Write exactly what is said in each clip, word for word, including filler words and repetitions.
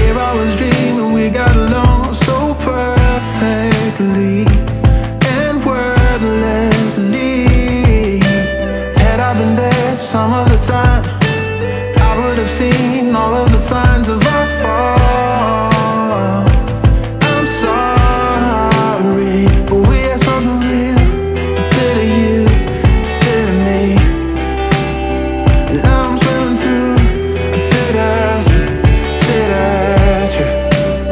Here I was dreaming we got along so perfectly and wordlessly. Had I been there some of the time, I would have seen all of the signs of our fault. I'm sorry, but we had something real, a bit of you, a bit of me. And now I'm swimming through a bitter sweet, bitter truth.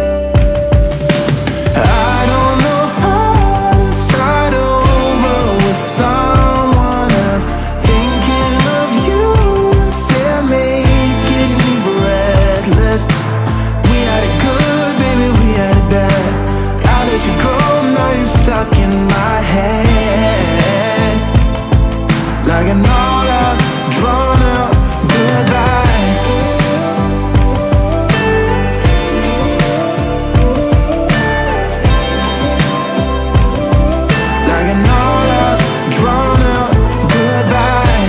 I don't know how to start over with someone else. Thinking of you still making me breathless. We had it good, baby, we had it bad. I let you go, now you're stuck in my head, like an all out, drawn out goodbye. Like an all out, drawn out goodbye.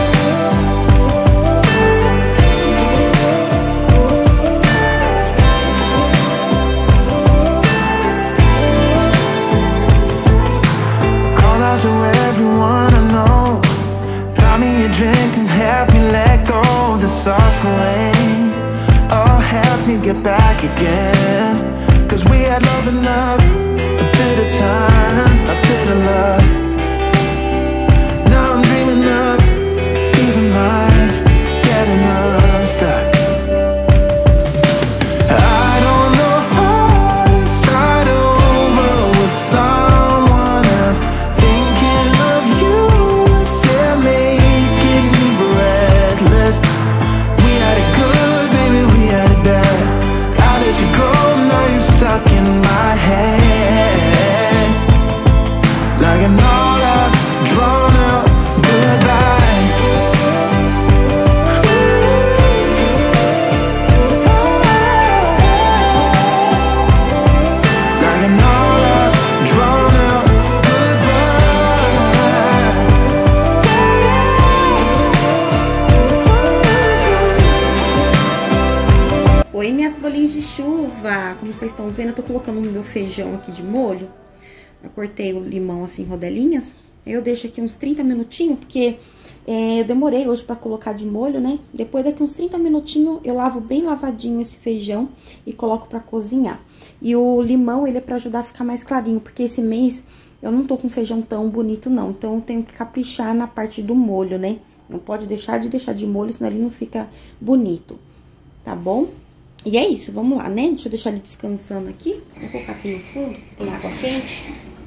Call out to everyone I know, buy me a drink and help me let go of the suffering. Oh, help me get back again, 'cause we had love enough, a bit of time, a bit of luck. Now I'm dreaming of peace of mind, getting unstuck. I don't know how to start over with someone else. Thinking of you still making me breathless. We had it good, baby, we had it bad. I let you go, now you're stuck in my head, like an all out, drawn out goodbye. Like an all out, drawn out goodbye. Oi, minhas bolinhas de chuva. Como vocês estão vendo, eu tô colocando o meu feijão aqui de molho. Eu cortei o limão assim em rodelinhas. Aí eu deixo aqui uns trinta minutinhos, porque é, eu demorei hoje pra colocar de molho, né? Depois daqui uns trinta minutinhos eu lavo bem lavadinho esse feijão e coloco pra cozinhar. E o limão, ele é pra ajudar a ficar mais clarinho, porque esse mês eu não tô com feijão tão bonito não. Então eu tenho que caprichar na parte do molho, né? Não pode deixar de deixar de molho, senão ele não fica bonito, tá bom? E é isso, vamos lá, né? Deixa eu deixar ele descansando aqui. Vou colocar aqui no fundo, que tem água quente.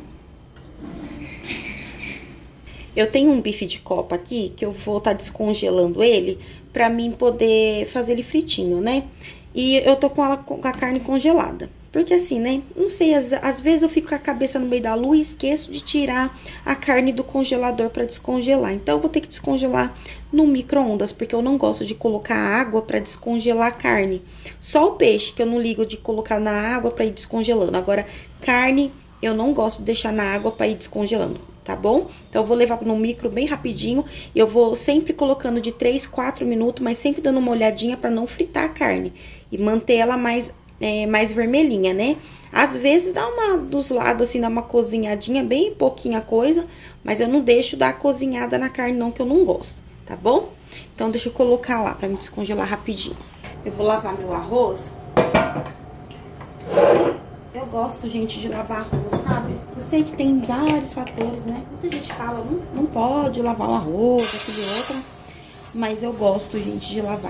Eu tenho um bife de copa aqui, que eu vou estar descongelando ele, pra mim poder fazer ele fritinho, né? E eu tô com, ela, com a carne congelada. Porque assim, né? Não sei, às, às vezes eu fico com a cabeça no meio da lua e esqueço de tirar a carne do congelador pra descongelar. Então, eu vou ter que descongelar no micro-ondas, porque eu não gosto de colocar água pra descongelar a carne. Só o peixe que eu não ligo de colocar na água pra ir descongelando. Agora, carne, eu não gosto de deixar na água pra ir descongelando, tá bom? Então, eu vou levar no micro bem rapidinho. Eu vou sempre colocando de três, quatro minutos, mas sempre dando uma olhadinha pra não fritar a carne. E manter ela mais... É, mais vermelhinha, né? Às vezes dá uma dos lados, assim, dá uma cozinhadinha, bem pouquinha coisa, mas eu não deixo dar cozinhada na carne não, que eu não gosto, tá bom? Então, deixa eu colocar lá pra me descongelar rapidinho. Eu vou lavar meu arroz. Eu gosto, gente, de lavar arroz, sabe? Eu sei que tem vários fatores, né? Muita gente fala, não, não pode lavar o arroz, aquilo e outra, mas eu gosto, gente, de lavar.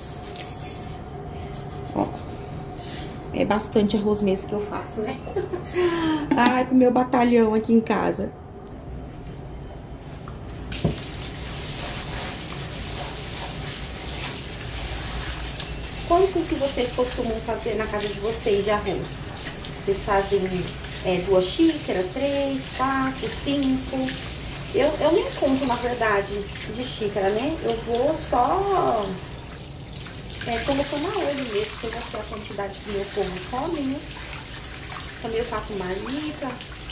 Ó. É bastante arroz mesmo que eu faço, né? Ai, pro meu batalhão aqui em casa. Quanto que vocês costumam fazer na casa de vocês de arroz? Vocês fazem é, duas xícaras, três, quatro, cinco? Eu, eu nem conto, na verdade, de xícara, né? Eu vou só... É, colocando a olho mesmo, porque eu já sei a quantidade que meu povo come, né? Também eu faço marmita.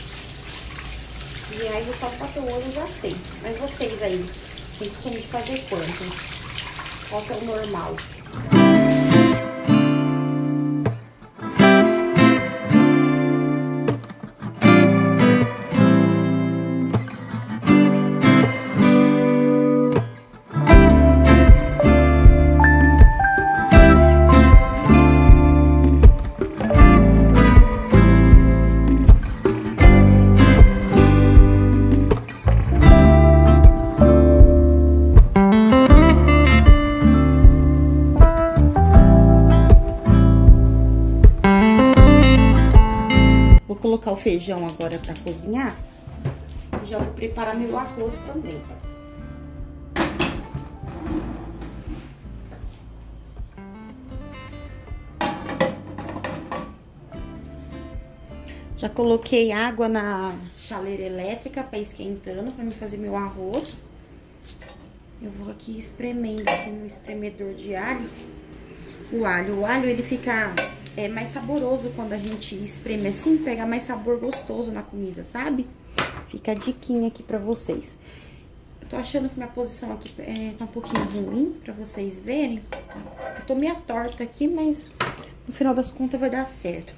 E aí eu só bater o olho, eu já sei. Mas vocês aí, tem costume de fazer quanto? Qual que é o normal? colocar o feijão agora pra cozinhar. E já vou preparar meu arroz também. Já coloquei água na chaleira elétrica para esquentando, para me fazer meu arroz. Eu vou aqui espremendo aqui no espremedor de alho. O alho, o alho ele fica é, mais saboroso quando a gente espreme assim, pega mais sabor gostoso na comida, sabe? Fica a diquinha aqui pra vocês. Eu tô achando que minha posição aqui é, tá um pouquinho ruim pra vocês verem. Eu tô meio torta aqui, mas no final das contas vai dar certo.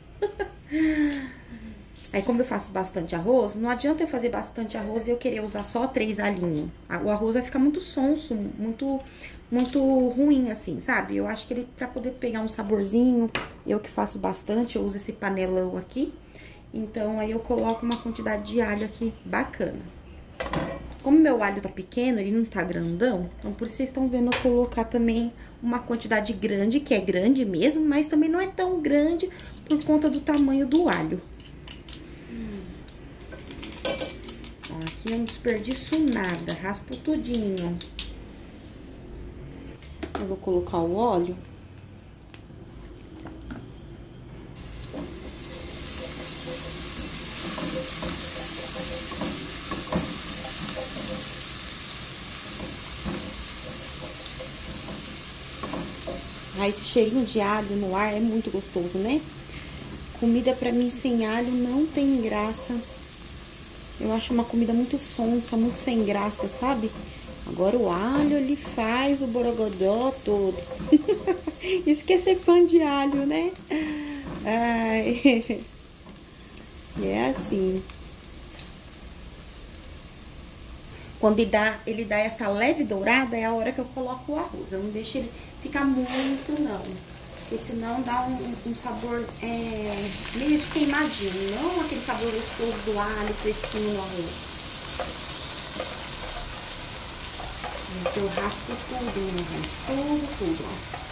Aí, como eu faço bastante arroz, não adianta eu fazer bastante arroz e eu querer usar só três alhinhos. O arroz vai ficar muito sonso, muito, muito ruim, assim, sabe? Eu acho que ele, pra poder pegar um saborzinho, eu que faço bastante, eu uso esse panelão aqui. Então, aí eu coloco uma quantidade de alho aqui bacana. Como meu alho tá pequeno, ele não tá grandão, então por isso vocês estão vendo eu colocar também uma quantidade grande, que é grande mesmo, mas também não é tão grande por conta do tamanho do alho. Aqui eu não desperdiço nada, raspo tudinho. Eu vou colocar o óleo. Ah, esse cheirinho de alho no ar é muito gostoso, né? Comida pra mim sem alho não tem graça. Eu acho uma comida muito sonsa, muito sem graça, sabe? Agora o alho, ele faz o borogodó todo. Isso que é ser fã de alho, né? Ai. É assim. Quando ele dá, ele dá essa leve dourada, é a hora que eu coloco o arroz. Eu não deixo ele ficar muito, não. Porque senão dá um, um sabor é, meio de queimadinho, não aquele sabor gostoso do alho fresquinho no arroz. Aqui eu raspo tudo, né, gente? Tudo, tudo, ó.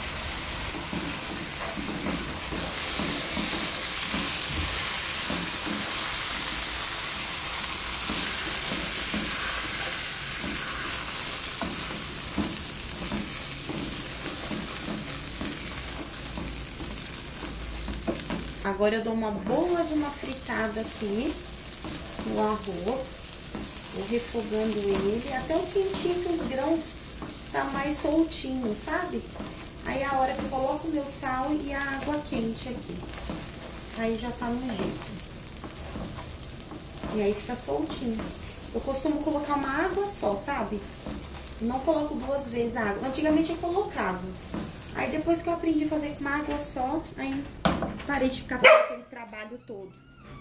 Agora eu dou uma boa de uma fritada aqui no arroz, vou refogando ele até eu sentir que os grãos tá mais soltinho, sabe? Aí é a hora que eu coloco o meu sal e a água quente aqui, aí já tá no jeito. E aí fica soltinho. Eu costumo colocar uma água só, sabe? Não coloco duas vezes a água. Antigamente eu colocava. Aí depois que eu aprendi a fazer com uma água só, aí parei de ficar com aquele trabalho todo.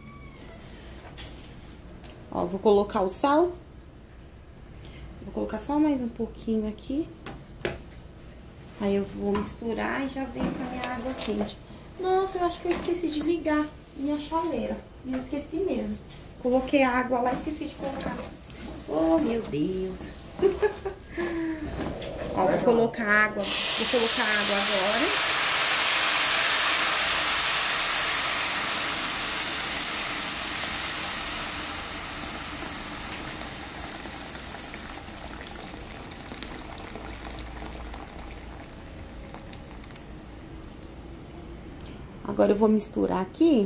Ó, vou colocar o sal. Vou colocar só mais um pouquinho aqui. Aí eu vou misturar e já venho com a minha água quente. Nossa, eu acho que eu esqueci de ligar minha chaleira. Eu esqueci mesmo. Coloquei a água lá e esqueci de colocar. Oh, meu Deus. Ó, vou colocar água. Vou colocar água agora. Agora eu vou misturar aqui.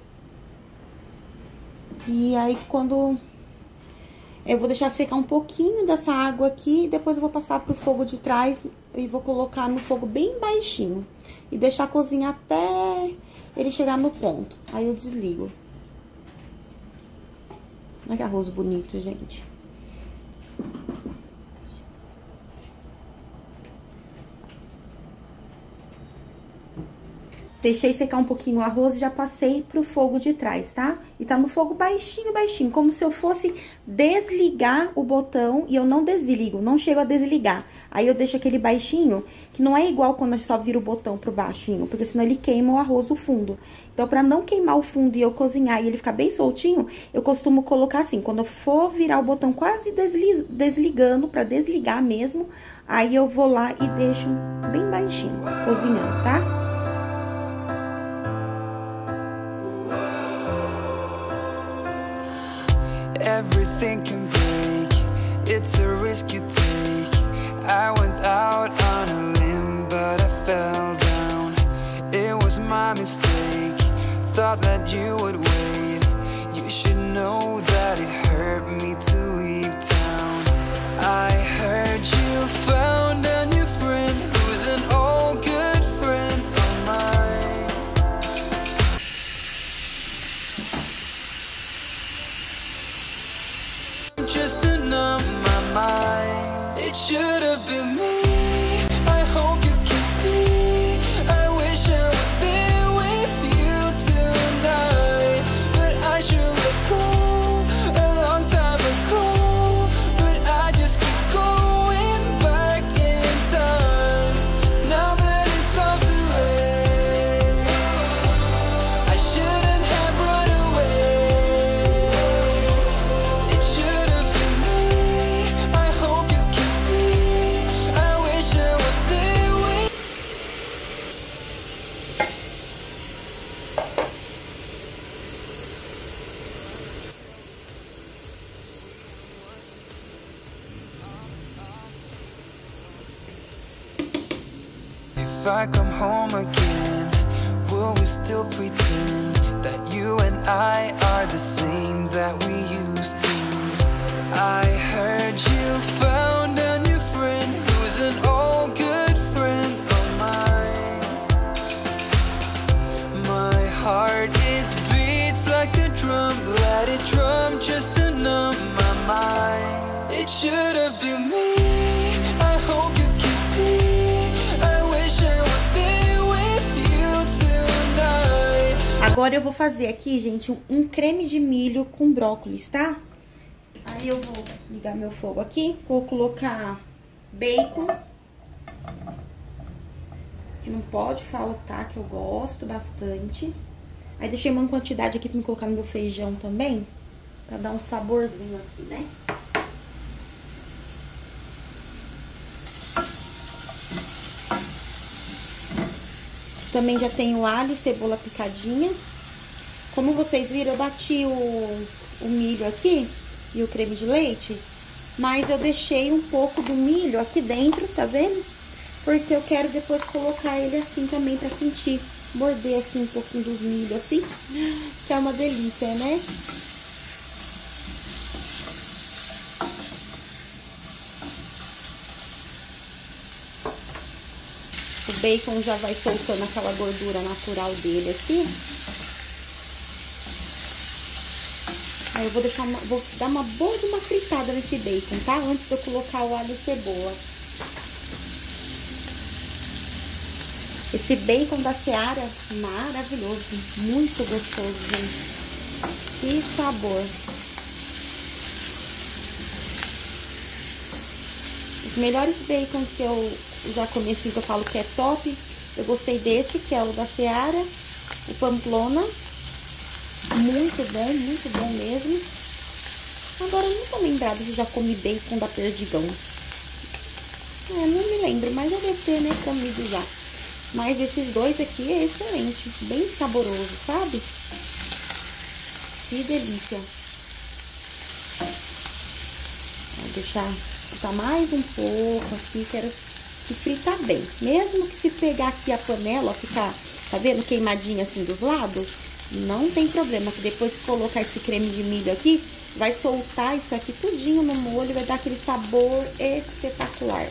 E aí, quando... eu vou deixar secar um pouquinho dessa água aqui. Depois eu vou passar pro fogo de trás e vou colocar no fogo bem baixinho. E deixar cozinhar até ele chegar no ponto. Aí eu desligo. Olha que arroz bonito, gente. Deixei secar um pouquinho o arroz e já passei pro fogo de trás, tá? E tá no fogo baixinho, baixinho, como se eu fosse desligar o botão e eu não desligo, não chego a desligar. Aí eu deixo aquele baixinho, que não é igual quando eu só viro o botão pro baixinho, porque senão ele queima o arroz do fundo. Então, pra não queimar o fundo e eu cozinhar e ele ficar bem soltinho, eu costumo colocar assim, quando eu for virar o botão quase desli desligando, pra desligar mesmo, aí eu vou lá e deixo bem baixinho, cozinhando, tá? anything can break. It's a risk you take. I went out on a limb, but I fell down. It was my mistake. Thought that you would wait. You should know that it hurt me to leave town. I heard you found a new friend who's an old good friend of mine. Just to numb my mind. It should have been me. I hope you can see. I wish I was there with you tonight, but I should let go a long time ago. But I just keep going back in time. Now that it's all too late, I shouldn't have run away. It should have been me. I hope you can see. I wish I was there with. If I come home again, will we still pretend that you and I are the same that we used to? I heard you found a new friend who's an old good friend of mine. My heart, it beats like a drum. Let it drum just to numb my mind. It should have been me. I hope you can see. I wish I was there with you tonight. Agora eu vou fazer aqui, gente, um, um creme de milho com brócolis, tá? Aí eu vou ligar meu fogo aqui, vou colocar bacon, que não pode faltar, que eu gosto bastante. Aí deixei uma quantidade aqui pra me colocar no meu feijão também, pra dar um saborzinho aqui, né? Também já tenho alho e cebola picadinha. Como vocês viram, eu bati o, o milho aqui e o creme de leite, mas eu deixei um pouco do milho aqui dentro, tá vendo? Porque eu quero depois colocar ele assim também pra sentir, morder assim um pouquinho dos milho assim, que é uma delícia, né? O bacon já vai soltando aquela gordura natural dele aqui. Aí eu vou deixar uma, vou dar uma boa de uma fritada nesse bacon, tá? Antes de eu colocar o alho e cebola. Esse bacon da Seara, maravilhoso, muito gostoso, gente. Que sabor. Os melhores bacons que eu já comi, assim, que eu falo que é top, eu gostei desse, que é o da Seara, o Pamplona. Muito bom, muito bom mesmo. Agora, eu não tô lembrada se já comi bacon da Perdigão. É, não me lembro, mas eu devo ter, né, comido já. Mas esses dois aqui é excelente, bem saboroso, sabe? Que delícia. Vou deixar fritar mais um pouco aqui, quero que fritar bem. Mesmo que se pegar aqui a panela, ó, ficar, tá vendo, queimadinha assim dos lados, não tem problema, que depois que colocar esse creme de milho aqui, vai soltar isso aqui tudinho no molho, vai dar aquele sabor espetacular.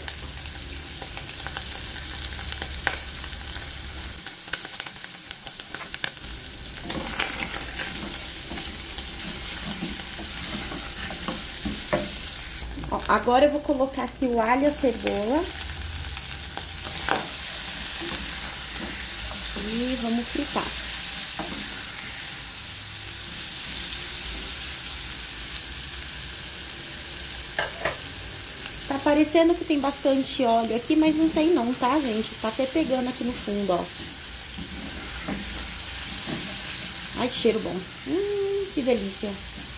Ó, agora eu vou colocar aqui o alho e a cebola. E vamos fritar. Tá parecendo que tem bastante óleo aqui, mas não tem não, tá, gente? Tá até pegando aqui no fundo, ó. Ai, que cheiro bom. Hum, que delícia.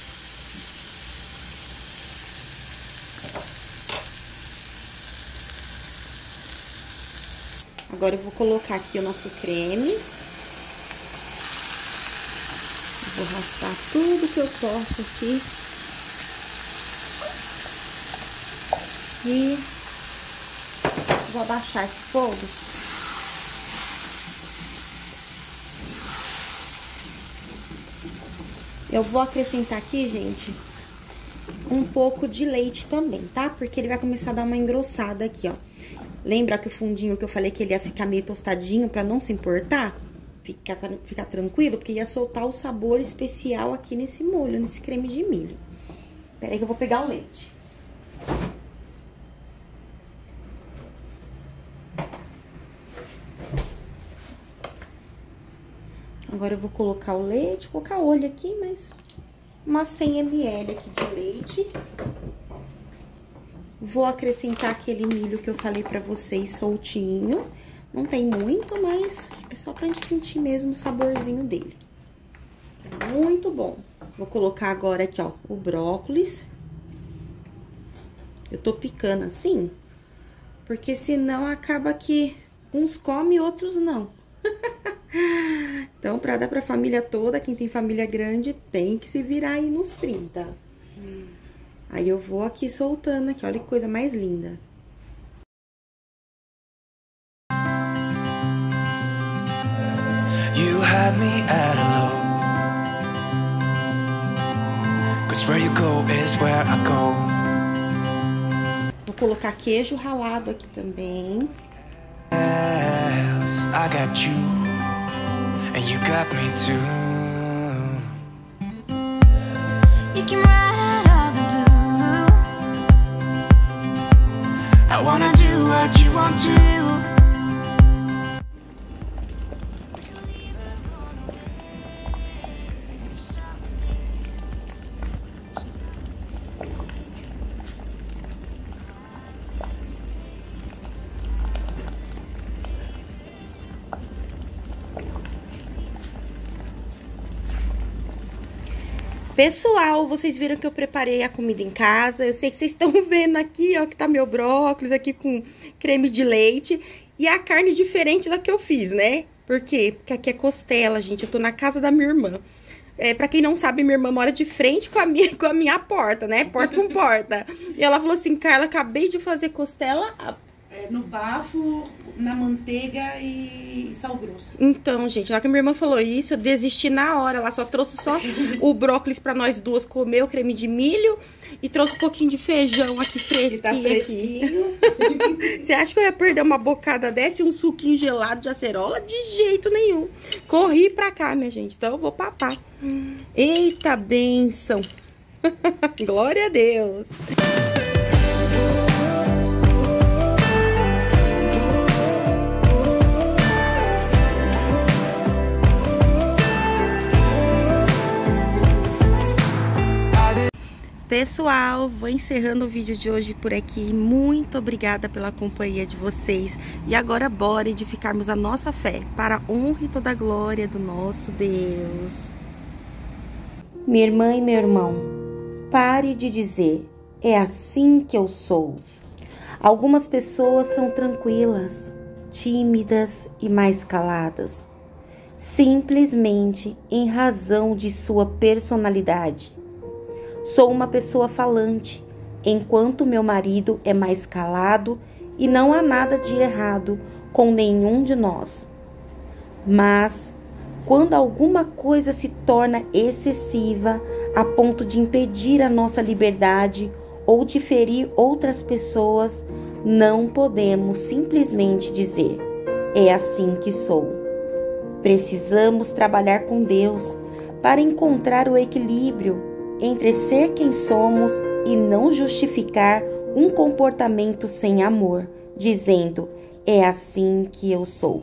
Agora eu vou colocar aqui o nosso creme. Vou raspar tudo que eu posso aqui aqui. Vou abaixar esse fogo. Eu vou acrescentar aqui, gente, um pouco de leite também, tá? Porque ele vai começar a dar uma engrossada aqui, ó. Lembra que o fundinho que eu falei que ele ia ficar meio tostadinho pra não se importar? Ficar, ficar tranquilo, porque ia soltar o sabor especial aqui nesse molho, nesse creme de milho. Pera aí que eu vou pegar o leite. Agora eu vou colocar o leite, vou colocar olho aqui, mas umas cem mililitros aqui de leite. Vou acrescentar aquele milho que eu falei pra vocês soltinho. Não tem muito, mas é só pra gente sentir mesmo o saborzinho dele. Muito bom. Vou colocar agora aqui, ó, o brócolis. Eu tô picando assim, porque senão acaba que uns comem e outros não. Então, pra dar pra família toda, quem tem família grande, tem que se virar aí nos trinta. Aí eu vou aqui soltando aqui, olha que coisa mais linda. You had me at hello, 'cause where you go is where I go. Vou colocar queijo ralado aqui também. Yes, I got you, and you got me too. You came right out of the blue. I wanna do what you want to. Pessoal, vocês viram que eu preparei a comida em casa. Eu sei que vocês estão vendo aqui, ó, que tá meu brócolis aqui com creme de leite. E a carne diferente da que eu fiz, né? Por quê? Porque aqui é costela, gente. Eu tô na casa da minha irmã. É, pra quem não sabe, minha irmã mora de frente com a minha, com a minha porta, né? Porta com porta. E ela falou assim, Carla, acabei de fazer costela... É, no bafo, na manteiga e sal grosso. Então, gente, na hora que minha irmã falou isso, eu desisti na hora. Ela só trouxe só o brócolis pra nós duas comer, o creme de milho. E trouxe um pouquinho de feijão aqui fresquinho. Tá fresquinho. Aqui. Você acha que eu ia perder uma bocada dessa e um suquinho gelado de acerola? De jeito nenhum. Corri pra cá, minha gente. Então eu vou papar. Eita bênção. Glória a Deus. Pessoal, vou encerrando o vídeo de hoje por aqui. Muito obrigada pela companhia de vocês. E agora bora edificarmos a nossa fé para a honra e toda a glória do nosso Deus. Minha irmã e meu irmão, pare de dizer, é assim que eu sou. Algumas pessoas são tranquilas, tímidas e mais caladas, simplesmente em razão de sua personalidade. Sou uma pessoa falante, enquanto meu marido é mais calado e não há nada de errado com nenhum de nós. Mas, quando alguma coisa se torna excessiva a ponto de impedir a nossa liberdade ou de ferir outras pessoas, não podemos simplesmente dizer, é assim que sou. Precisamos trabalhar com Deus para encontrar o equilíbrio entre ser quem somos e não justificar um comportamento sem amor, dizendo, é assim que eu sou.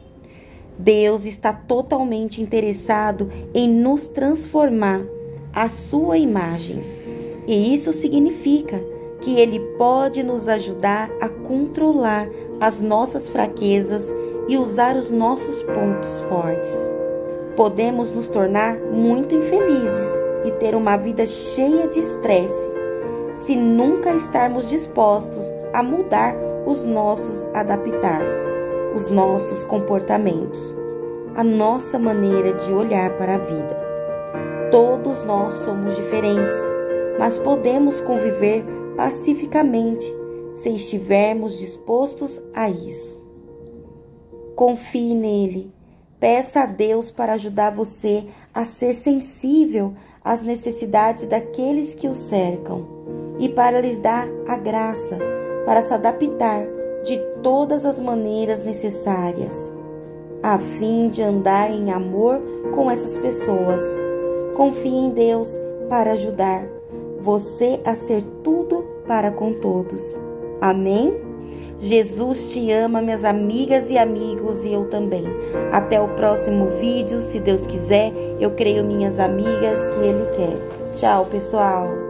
Deus está totalmente interessado em nos transformar à sua imagem, e isso significa que Ele pode nos ajudar a controlar as nossas fraquezas e usar os nossos pontos fortes. Podemos nos tornar muito infelizes e ter uma vida cheia de estresse, se nunca estarmos dispostos a mudar os nossos adaptar, os nossos comportamentos, a nossa maneira de olhar para a vida. Todos nós somos diferentes, mas podemos conviver pacificamente, se estivermos dispostos a isso. Confie nele. Peça a Deus para ajudar você a ser sensível às necessidades daqueles que o cercam e para lhes dar a graça para se adaptar de todas as maneiras necessárias, a fim de andar em amor com essas pessoas. Confie em Deus para ajudar você a ser tudo para com todos. Amém? Jesus te ama, minhas amigas e amigos, e eu também. Até o próximo vídeo, se Deus quiser. Eu creio, minhas amigas, que Ele quer. Tchau, pessoal!